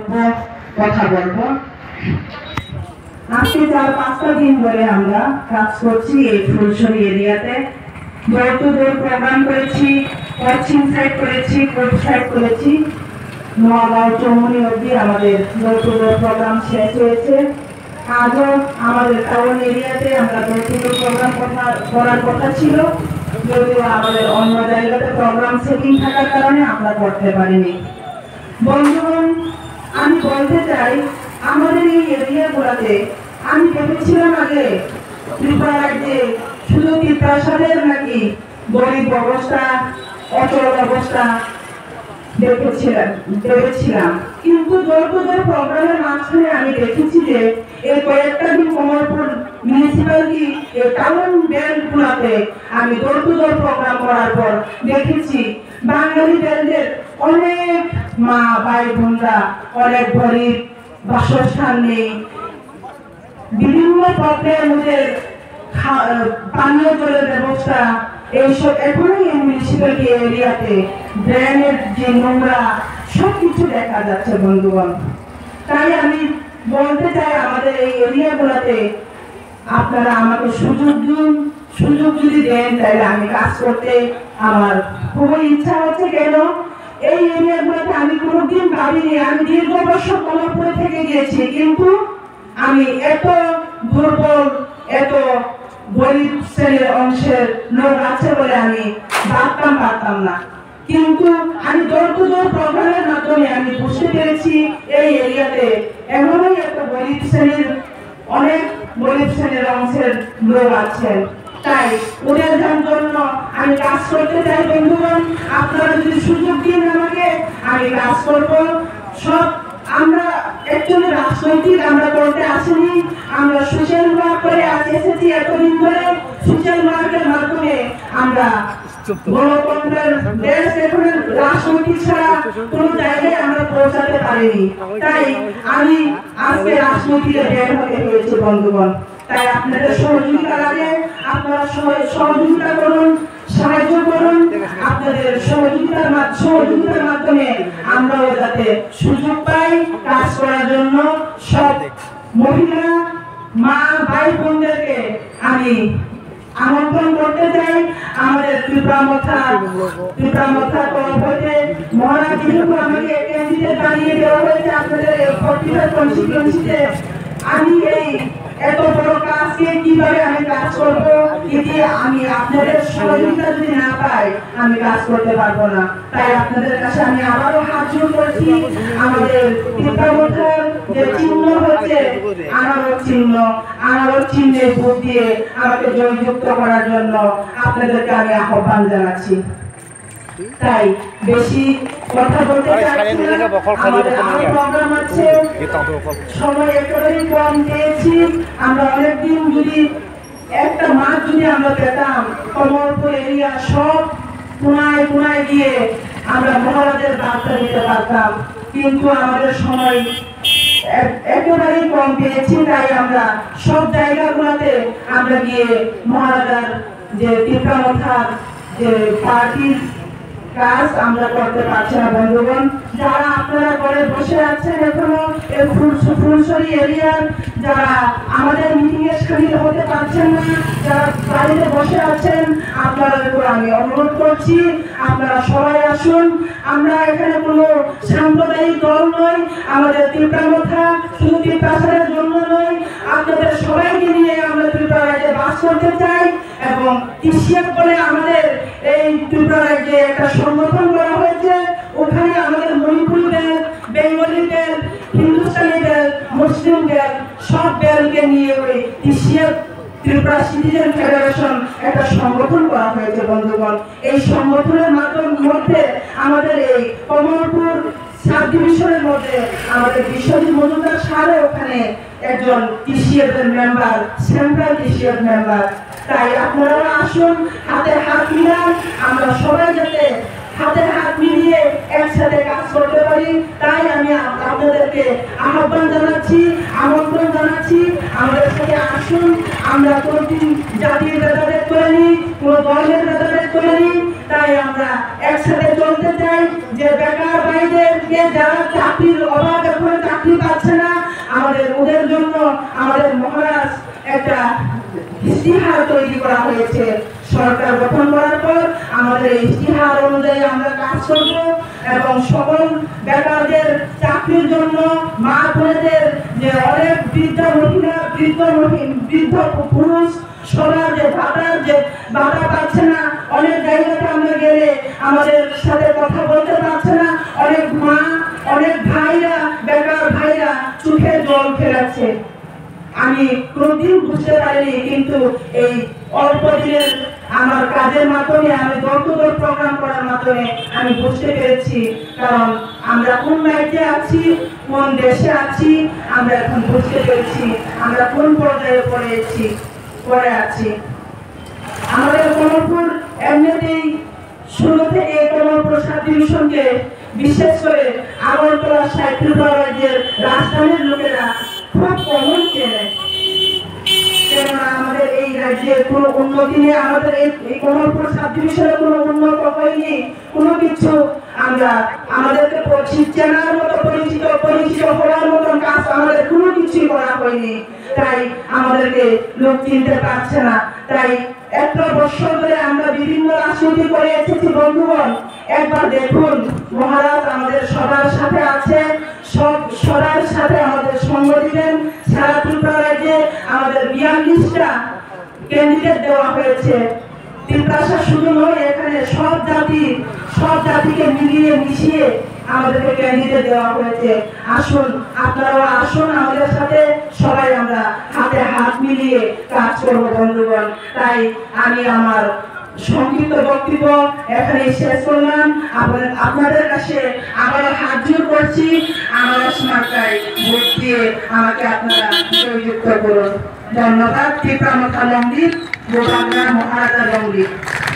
কথা বলবো। আজকে 4-5টা দিন ধরে আমরা কাজ করছি এই ফুলছড়ি এরিয়াতে। ডোর টু ডোর প্রোগ্রাম করেছি, পশ্চিম সাইড করেছি, পূর্ব সাইড করেছি, নোয়াগাঁও চৌমনি অবধি আমাদের ডোর টু ডোর প্রোগ্রাম শেষ হয়েছে। আজও আমাদের টাউন এরিয়াতে আমরা ডোর টু ডোর প্রোগ্রাম করার কথা ছিল, যদিও আমাদের অন্য জায়গাতে প্রোগ্রাম সেটিং থাকার কারণে আমরা করতে পারিনি। বন্ধুগণ, আমি বলতে চাই আমাদের এই এরিয়াগুলোতে আমি ভেবেছিলাম আগে ত্রিপুরা রাজ্যে শুধু ত্রিপ্রাসাদের নাকি গরিব অবস্থা, অচল অবস্থা ভেবেছিলাম, কিন্তু ডোর টু ডোর প্রোগ্রামের মাঝখানে আমি দেখেছি যে এই কয়েকটা দিন কমলপুর মিউনিসিপ্যালিটি এই টাউন ব্যান্ডগুলোতে আমি ডোর টু ডোর প্রোগ্রাম করার পর দেখেছি বাঙালি ব্যান্ডের অনেক মা ভাই বোনরা অনেক গরিব, বাসস্থান নেই, বিভিন্ন প্রবলেম, ওদের পানীয় জলের ব্যবস্থা, এইসব এখনই এই মিউনিসিপ্যালিটি এরিয়াতে ড্রেনের যে নোংরা সবকিছু দেখা যাচ্ছে বন্ধুগণ। তাই আমি বলতে চাই আমাদের এই এরিয়াগুলোতে আপনারা আমাকে সুযোগ দিন, সুযোগ যদি দেন তাহলে আমি কাজ করতে আমার খুবই ইচ্ছা হচ্ছে। কেন এই এরিয়াগুলোতে আমি কোনোদিন ভাবিনি, আমি দীর্ঘ বছর কমলপুরে থেকে গিয়েছি, কিন্তু আমি এত দুর্বল, এত গরিব শ্রেণীর অংশের লোক আছে বলে আমি ভাবতাম না। কিন্তু আমি ডোর টু ডোর প্রোগ্রামের মাধ্যমে আমি বুঝতে পেরেছি এই এরিয়াতে এমনই এত গরিব শ্রেণীর, অনেক গরিব শ্রেণীর অংশের লোক আছেন। তাই ওদের জন্য আমি কাজ করতে চাই বন্ধুগণ। আপনারা যদি সুযোগ দিন আমাকে, আমি কাজ করব। সব আমরা একচুয়ালি রাজনৈতিক আমরা করতে আসিনি, আমরা সোশ্যাল ওয়ার্ক করে এসেছি এতদিন ধরে। সোশ্যাল ওয়ার্কের মাধ্যমে আমরা গণতন্ত্রের দেশ, এখানে রাজনৈতিক ছাড়া কোন জায়গায় আমরা পৌঁছাতে পারিনি। তাই আমি আজকে রাজনীতিতে বের হতে হয়েছে বন্ধুগণ। তাই আপনাদের সহযোগিতা লাগে, আপনারা সহযোগিতা করুন, সাহায্য করুন। আপনাদের সহযোগিতার মাধ্যমে আমরাও যাতে সুযোগ পাই কাজ করার জন্য। সব মহিলা মা ভাই বোনদেরকে আমি আমন্ত্রণ করতে চাই আমাদের ত্রিপুরামথা তরফ হইতে। মহারাজ যেহেতু আমাকে ক্যান্ডিডেট বানিয়ে দেওয়া হয়েছে আপনাদের এই 45 কনস্টিটিউয়েন্সিতে, আমি এই এত বড় কাজকে কিভাবে আমি কাজ করব, যদি আমি আপনাদের সহযোগিতা যদি না পাই আমি কাজ করতে পারবো না। তাই আপনাদের কাছে আমি আবারও হাত জোড় করছি। আমাদের ত্রিপুরামথার যে চিহ্ন হচ্ছে আনারস চিহ্নে ভোট দিয়ে আমাকে জয়যুক্ত করার জন্য আপনাদেরকে আমি আহ্বান জানাচ্ছি। তাই বেশি কথা বলতে চাচ্ছি না, আমাদের আরো প্রোগ্রাম আছে, সময় একেবারেই কম পেয়েছি। আমরা অনেকদিন যদি একটা মাস যদি আমরা পেতাম, কমলপুর এরিয়া সব কোনায় গিয়ে আমরা মহারাজের বার্তা দিতে পারতাম, কিন্তু আমাদের সময় একেবারেই কম পেয়েছি। তাই আমরা সব জায়গাগুলোতে আমরা গিয়ে মহারাজার যে ত্রিপুরামথার যে পার্টির কাজ আমরা করতে পারছি না বন্ধুগণ। যারা আপনারা ঘরে বসে আছেন এখনো এই ফুলছড়ি এরিয়ার, যারা আমাদের মিটিং এ সামিল হতে পারছেন না, যারা বাড়িতে বসে আছেন, আপনাদের উপর আমি অনুরোধ করছি আপনারা সবাই আসুন। আমরা এখানে কোনো সাম্প্রদায়িক দল নই, আমাদের ত্রিপুরামথা শুধু ত্রিপ্রাসাদের জন্য নয়, আপনাদের সবাইকে নিয়ে আমরা ত্রিপুরা রাজ্যে বাস করতে চাই। এবং টিসিএফ বলে আমাদের এই ত্রিপুরা রাজ্যে একটা সংগঠন করা হয়েছে, ওখানে আমাদের মণিপুরি দল, বেঙ্গলি দল, হিন্দুস্তানি দল, মুসলিম দল সব দলকে নিয়ে ওই টিসিএফ ত্রিপুরা সিটিজেন ফেডারেশন একটা সংগঠন করা হয়েছে বন্ধুগণ। এই সংগঠনের মধ্যে আমাদের এই কমলপুর সাব ডিভিশনের মধ্যে আমাদের বিশ্বজিৎ মজুমদার সারে ওখানে একজন টিসিএফ এর মেম্বার, সেন্ট্রাল টিসিএফ মেম্বার। তাই আপনারা আসুন, হাতে হাত মিলান, আমরা সবাই যাতে হাতে হাত মিলিয়ে একসাথে কাজ করতে পারি। তাই আমি আপনাদেরকে আহ্বান জানাচ্ছি, আমন্ত্রণ জানাচ্ছি, আমাদের সাথে আসুন। আমরা কোনোদিন জাতির ভেদাভেদ করিনি, কোনো দলের ভেদাভেদ করিনি। তাই আমরা একসাথে চলতে চাই। যে বেকার ভাইদেরকে যারা চাকরির অভাব এখন আমাদের মহারাজ একটা ইস্তিহার তৈরি করা হয়েছে। সরকার গঠন করার পর আমাদের ইস্তিহার অনুযায়ী আমরা কাজ করব এবং সকল বেকারদের চাকরির জন্য মা বোনেদের যে অনেক বৃদ্ধ মহিলা বৃদ্ধ পুরুষ সবার যে বাধা পাচ্ছে না, অনেক জায়গাতে আমরা গেলে আমাদের সাথে কথা বলতে পারছে না, অনেক মা অনেক ভাইরা বেকার ভাইরা চোখে জল ফেলাচ্ছে। আমি কোনদিন বুঝতে পারিনি, কিন্তু এই অল্প দিনের আমার কাজের মাধ্যমে আমি ডোর টু ডোর প্রোগ্রাম করার মাধ্যমে আমি বুঝতে পেরেছি। কারণ আমরা কোন রাজ্যে আছি, কোন দেশে আছি, আমরা এখন বুঝতে পেরেছি আমরা কোন পর্যায়ে পড়ে আছি। আমাদের কমলপুর এমনিতেই শুরু থেকে কমলপুর সাব ডিভিশনকে বিশেষ করে আগরতলা সাইকেলপাড়া রাজ্যের রাজধানীর লোকেরা খুব কমন চেনে। কেননা আমাদের এই রাজ্যের কোনো উন্নতি নেই, আমাদের এই কমলপুর সাব ডিভিশনে কোনো উন্নত হয়নি, কোনো কিছু আমরা আমাদেরকে চেনার মতো পরিচিত হওয়ার মতন কাজ আমাদের কোনো কিছুই করা হয়নি। তাই আমাদেরকে লোক চিনতে পারছে না। তাই একটা বছর ধরে আমরা বিভিন্ন রাজনীতি করে এসেছি বন্ধুগণ। একবার দেখুন, মহারাজ আমাদের সবার সাথে আছে, সবার সাথে আমাদের সঙ্গ দিবেন। সারা ত্রিপুরা রাজ্যে আমাদের 42টা ক্যান্ডিডেট দেওয়া হয়েছে। ত্রিপুরা শুধু নয়, এখানে সব জাতিকে মিশিয়ে আমাদেরকে ক্যান্ডিডেট দেওয়া হয়েছে। আসুন, আপনারাও আসুন আমাদের সাথে, সবাই আমরা হাতে হাত মিলিয়ে কাজ করব বন্ধুগণ। তাই আমি আমার সংক্ষিপ্ত বক্তব্য এখানে শেষ করলাম। আপনাদের কাছে আবার হাত জোর করছি, আমার মার্কায় ভোট দিয়ে আমাকে আপনারা জয়যুক্ত করুন। ধন্যবাদ। ত্রিপুরা মাতা লঙ্গি, গোপালরা মহারাজা লঙ্গি।